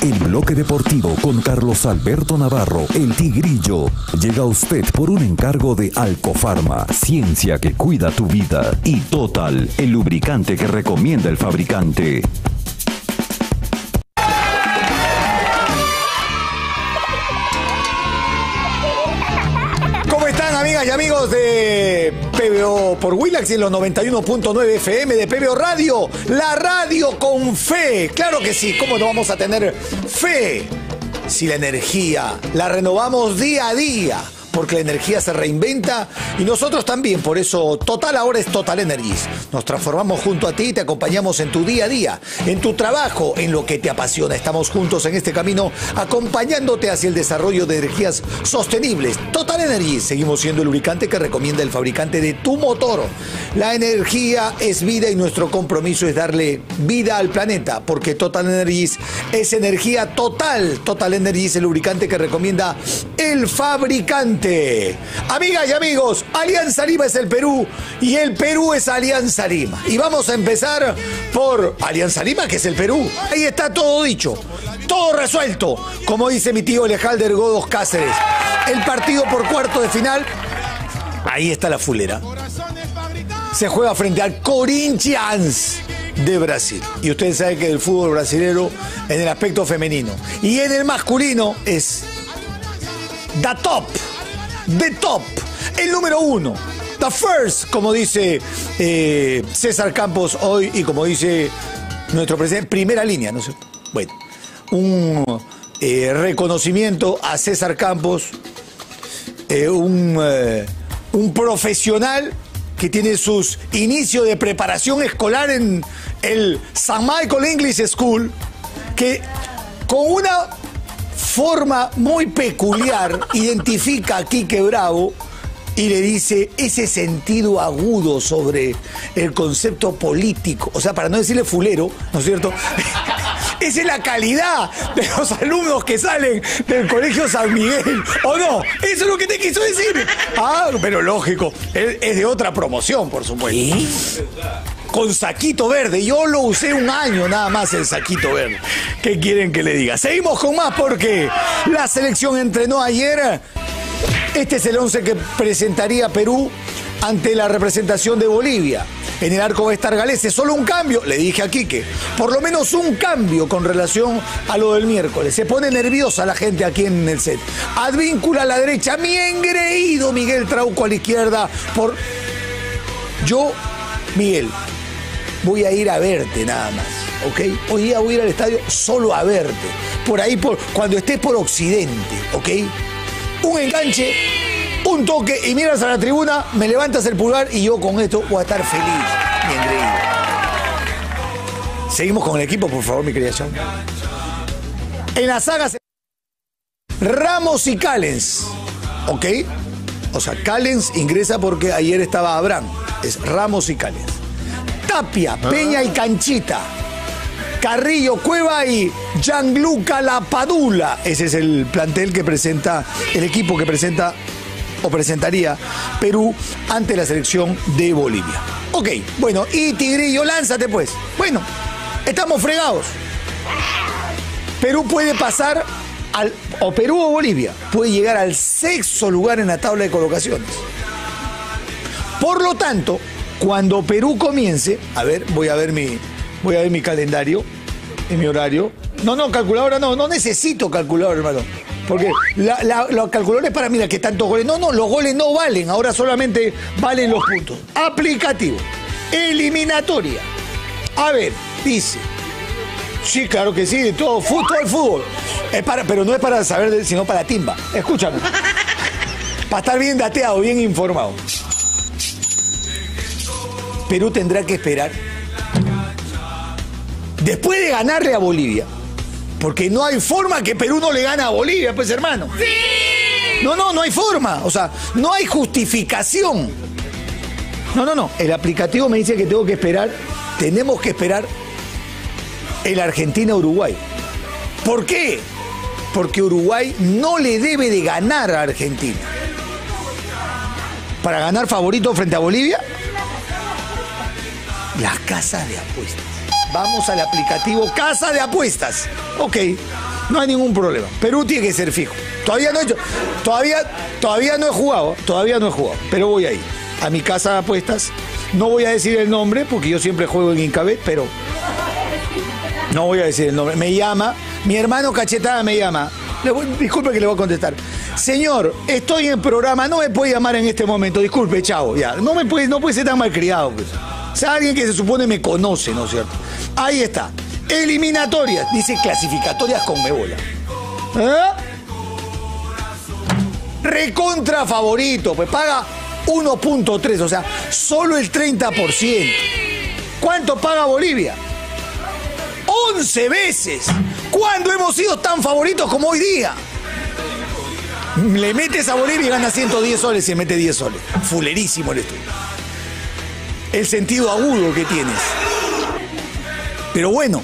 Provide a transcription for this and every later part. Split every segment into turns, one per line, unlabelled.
El bloque deportivo con Carlos Alberto Navarro, el Tigrillo, llega a usted por un encargo de Alcofarma, ciencia que cuida tu vida, y Total, el lubricante que recomienda el fabricante.
¿Cómo están, amigas y amigos de PBO por Willax y en los 91.9 FM de PBO Radio? La radio con fe. Claro que sí, ¿cómo no vamos a tener fe si la energía la renovamos día a día? Porque la energía se reinventa y nosotros también. Por eso Total ahora es Total Energies. Nos transformamos junto a ti y te acompañamos en tu día a día, en tu trabajo, en lo que te apasiona. Estamos juntos en este camino acompañándote hacia el desarrollo de energías sostenibles. Total Energies, seguimos siendo el lubricante que recomienda el fabricante de tu motor. La energía es vida y nuestro compromiso es darle vida al planeta, porque Total Energies es energía total. Total Energies es el lubricante que recomienda el fabricante. Amigas y amigos, Alianza Lima es el Perú y el Perú es Alianza Lima. Y vamos a empezar por Alianza Lima, que es el Perú. Ahí está todo dicho, todo resuelto. Como dice mi tío Lejalder Godos Cáceres, el partido por cuarto de final, ahí está la fulera. Se juega frente al Corinthians de Brasil. Y ustedes saben que el fútbol brasilero en el aspecto femenino y en el masculino es the top, el número uno, the first, como dice César Campos hoy y como dice nuestro presidente, primera línea, no sé. Bueno, un reconocimiento a César Campos, un profesional que tiene sus inicios de preparación escolar en el St. Michael English School, que con una forma muy peculiar identifica a Quique Bravo y le dice ese sentido agudo sobre el concepto político, o sea, para no decirle fulero, ¿no es cierto? Esa es la calidad de los alumnos que salen del Colegio San Miguel, ¿o no? Eso es lo que te quiso decir. Ah, pero lógico, es de otra promoción, por supuesto. Con saquito verde. Yo lo usé un año nada más, el saquito verde. ¿Qué quieren que le diga? Seguimos con más porque la selección entrenó ayer. Este es el 11 que presentaría Perú ante la representación de Bolivia. En el arco va a estar Galese. Solo un cambio, le dije a Quique. Por lo menos un cambio con relación a lo del miércoles. Se pone nerviosa la gente aquí en el set. Advíncula a la derecha. Mi engreído Miguel Trauco a la izquierda. Miguel, voy a ir a verte nada más, ¿ok? Hoy día voy a ir al estadio solo a verte. Por ahí, cuando estés por Occidente, ¿ok? Un enganche, un toque y miras a la tribuna, me levantas el pulgar y yo con esto voy a estar feliz, mi engreído. Seguimos con el equipo, por favor, mi querida Chau. En la saga Ramos y Callens, ¿ok? O sea, Callens ingresa porque ayer estaba Abraham. Es Ramos y Callens. Tapia, Peña y Canchita. Carrillo, Cueva y Gianluca Lapadula. Ese es el plantel que presenta, el equipo que presenta o presentaría Perú ante la selección de Bolivia. Ok, bueno, y Tigrillo, lánzate pues. Bueno, estamos fregados. Perú puede pasar o Perú o Bolivia puede llegar al sexto lugar en la tabla de colocaciones. Por lo tanto, cuando Perú comience, a ver, voy a ver mi calendario y mi horario. No, calculadora no necesito calculadora, hermano. Porque la calculadora es para, mira, que tantos goles. No, los goles no valen, ahora solamente valen los puntos. Aplicativo, eliminatoria. A ver, dice. Sí, claro que sí, de todo, fútbol. Pero no es para saber, sino para timba. Escúchame. Para estar bien dateado, bien informado. Perú tendrá que esperar después de ganarle a Bolivia, porque no hay forma que Perú no le gane a Bolivia, pues, hermano. ¡Sí! No hay forma, o sea, no hay justificación. No, el aplicativo me dice que tenemos que esperar el Argentina-Uruguay. ¿Por qué? Porque Uruguay no le debe de ganar a Argentina. Para ganar favorito frente a Bolivia, las casas de apuestas. Vamos al aplicativo Casa de Apuestas. Ok. No hay ningún problema. Perú tiene que ser fijo. Todavía no he hecho, todavía no he jugado, pero voy ahí. A mi casa de apuestas. No voy a decir el nombre porque yo siempre juego en Incabet, pero no voy a decir el nombre. Me llama, mi hermano Cachetada me llama. Disculpe que le voy a contestar. Señor, estoy en programa, no me puede llamar en este momento. Disculpe, chavo, ya. No puede ser tan malcriado, pues. O sea, alguien que se supone me conoce, ¿no es cierto? Ahí está. Eliminatorias, dice clasificatorias con Conmebol. Recontra favorito, pues paga 1.3, o sea, solo el 30%. ¿Cuánto paga Bolivia? 11 veces. ¿Cuándo hemos sido tan favoritos como hoy día? Le metes a Bolivia y gana 110 soles y mete 10 soles. Fulerísimo el estudio. El sentido agudo que tienes. Pero bueno,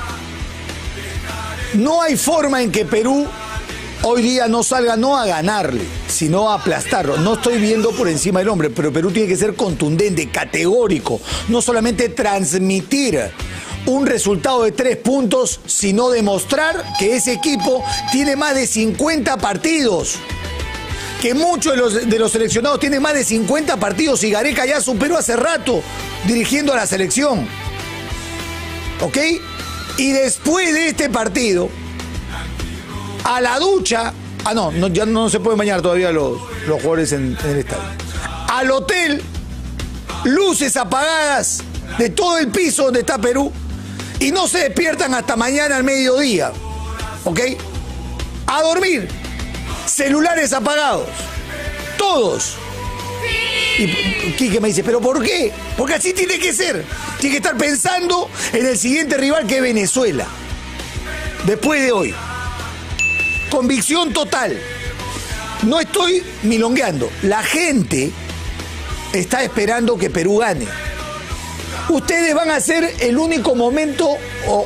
no hay forma en que Perú hoy día no salga no a ganarle, sino a aplastarlo. No estoy viendo por encima del hombre, pero Perú tiene que ser contundente, categórico. No solamente transmitir un resultado de 3 puntos, sino demostrar que ese equipo tiene más de 50 partidos. Que muchos de los seleccionados tienen más de 50 partidos y Gareca ya superó hace rato dirigiendo a la selección. ¿Ok? Y después de este partido, a la ducha, ya no se pueden bañar todavía los jugadores en el estadio. Al hotel, luces apagadas de todo el piso donde está Perú y no se despiertan hasta mañana al mediodía. ¿Ok? A dormir. Celulares apagados. Todos. Y Quique me dice, ¿pero por qué? Porque así tiene que ser. Tiene que estar pensando en el siguiente rival, que es Venezuela. Después de hoy. Convicción total. No estoy milongueando. La gente está esperando que Perú gane. Ustedes van a ser el único momento o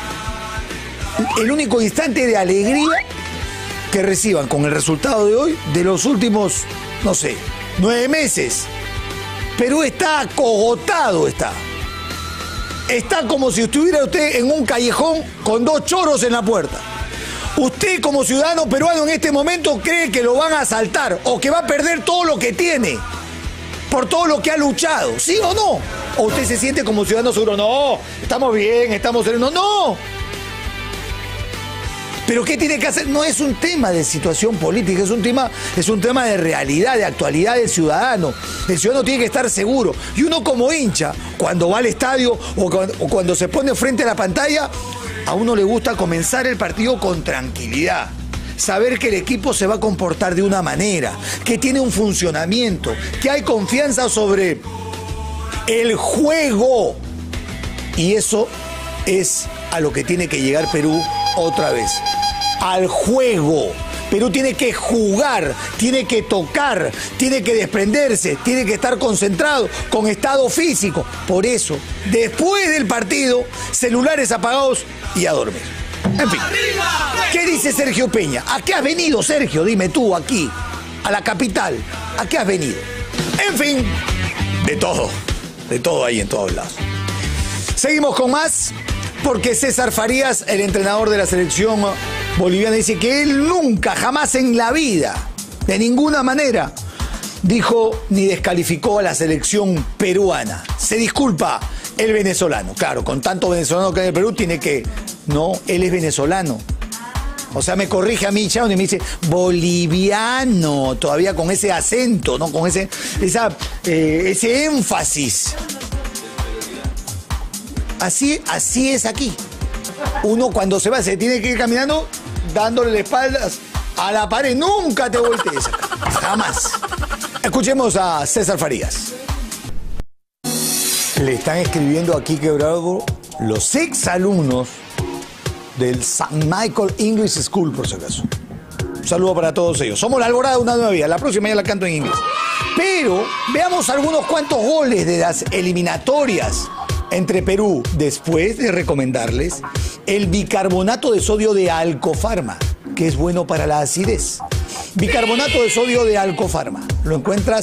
el único instante de alegría que reciban con el resultado de hoy de los últimos, 9 meses. Perú está acogotado, está. Está como si estuviera usted en un callejón con 2 choros en la puerta. Usted como ciudadano peruano en este momento cree que lo van a asaltar o que va a perder todo lo que tiene por todo lo que ha luchado, ¿sí o no? ¿O usted se siente como ciudadano seguro? No, estamos bien, estamos serenos. No. Pero ¿qué tiene que hacer? No es un tema de situación política, es un tema de realidad, de actualidad del ciudadano. El ciudadano tiene que estar seguro. Y uno como hincha, cuando va al estadio o cuando se pone frente a la pantalla, a uno le gusta comenzar el partido con tranquilidad. Saber que el equipo se va a comportar de una manera, que tiene un funcionamiento, que hay confianza sobre el juego. Y eso es a lo que tiene que llegar Perú otra vez. Al juego. Perú tiene que jugar, tiene que tocar, tiene que desprenderse, tiene que estar concentrado, con estado físico. Por eso, después del partido, celulares apagados y a dormir. En fin, ¿qué dice Sergio Peña? ¿A qué has venido, Sergio? Dime tú, aquí, a la capital. ¿A qué has venido? En fin, de todo ahí en todos lados. Seguimos con más, porque César Farías, el entrenador de la selección boliviana, dice que él nunca, jamás en la vida, de ninguna manera, dijo ni descalificó a la selección peruana. Se disculpa el venezolano. Claro, con tanto venezolano que hay en el Perú, tiene que... No, él es venezolano. O sea, me corrige a mí, Chao, y me dice boliviano, todavía con ese acento, ¿no? Con ese énfasis. Así es aquí. Uno cuando se va, se tiene que ir caminando dándole las espaldas a la pared. Nunca te voltees acá. Jamás. Escuchemos a César Farías. Le están escribiendo aquí, Quebrado, los exalumnos del St. Michael English School, por si acaso. Un saludo para todos ellos. Somos la Alborada de una nueva vida. La próxima ya la canto en inglés. Pero veamos algunos cuantos goles de las eliminatorias entre Perú, después de recomendarles el bicarbonato de sodio de Alcofarma, que es bueno para la acidez. Bicarbonato de sodio de Alcofarma. Lo encuentras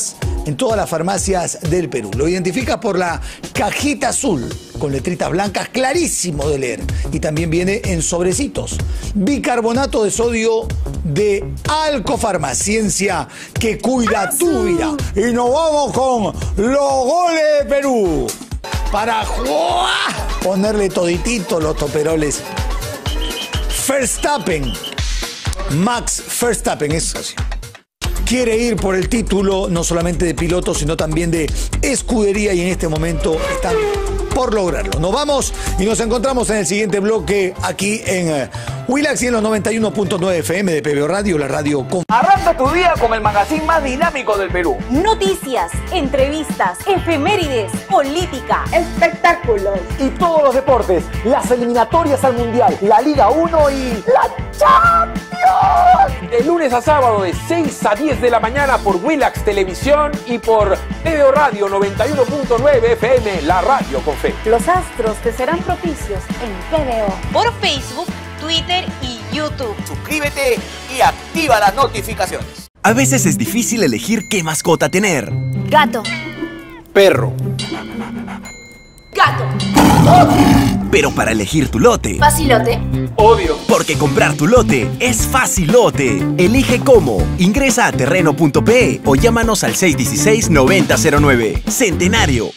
en todas las farmacias del Perú. Lo identificas por la cajita azul, con letritas blancas, clarísimo de leer. Y también viene en sobrecitos. Bicarbonato de sodio de Alcofarma, ciencia que cuida tu vida. Y nos vamos con los goles de Perú. Para ponerle toditito los toperoles. Verstappen, Max Verstappen, quiere ir por el título no solamente de piloto, sino también de escudería, y en este momento están por lograrlo. Nos vamos y nos encontramos en el siguiente bloque aquí en Willax y en los 91.9 FM de PBO Radio, la radio con...
Arranca tu día con el magazine más dinámico del Perú.
Noticias, entrevistas, efemérides, política, espectáculos
y todos los deportes, las eliminatorias al Mundial, la Liga 1 y la Champions. De lunes a sábado de 6 a 10 de la mañana por Willax Televisión y por PBO Radio 91.9 FM, la radio con fe.
Los astros te serán propicios en PBO.
Por Facebook, Twitter y YouTube.
Suscríbete y activa las notificaciones.
A veces es difícil elegir qué mascota tener.
Gato.
Perro.
Gato.
Pero para elegir tu lote...
Facilote.
Obvio.
Porque comprar tu lote es facilote. Elige cómo. Ingresa a terreno.pe o llámanos al 616-9009. Centenario.